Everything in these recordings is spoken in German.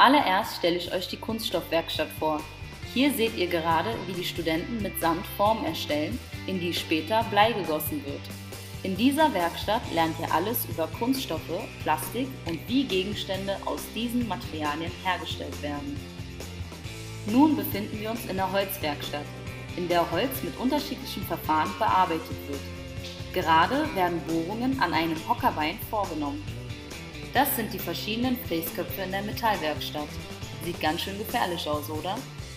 Zuallererst stelle ich euch die Kunststoffwerkstatt vor. Hier seht ihr gerade, wie die Studenten mit Sand Formen erstellen, in die später Blei gegossen wird. In dieser Werkstatt lernt ihr alles über Kunststoffe, Plastik und wie Gegenstände aus diesen Materialien hergestellt werden. Nun befinden wir uns in der Holzwerkstatt, in der Holz mit unterschiedlichen Verfahren bearbeitet wird. Gerade werden Bohrungen an einem Hockerbein vorgenommen. Das sind die verschiedenen Fräsköpfe in der Metallwerkstatt. Sieht ganz schön gefährlich aus, oder?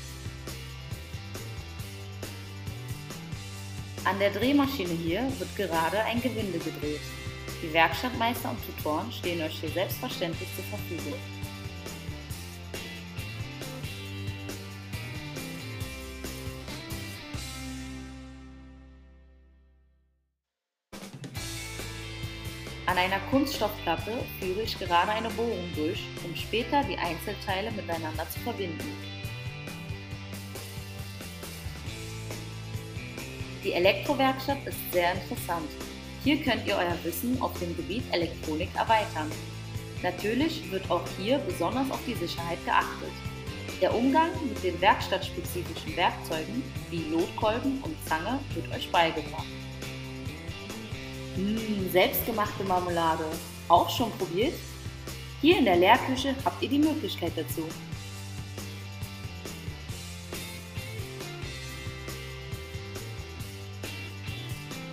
An der Drehmaschine hier wird gerade ein Gewinde gedreht. Die Werkstattmeister und Tutoren stehen euch hier selbstverständlich zur Verfügung. An einer Kunststoffplatte führe ich gerade eine Bohrung durch, um später die Einzelteile miteinander zu verbinden. Die Elektrowerkstatt ist sehr interessant. Hier könnt ihr euer Wissen auf dem Gebiet Elektronik erweitern. Natürlich wird auch hier besonders auf die Sicherheit geachtet. Der Umgang mit den werkstattspezifischen Werkzeugen wie Lotkolben und Zange wird euch beigebracht. Selbstgemachte Marmelade. Auch schon probiert? Hier in der Lehrküche habt ihr die Möglichkeit dazu.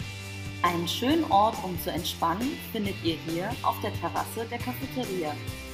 Einen schönen Ort, um zu entspannen, findet ihr hier auf der Terrasse der Cafeteria.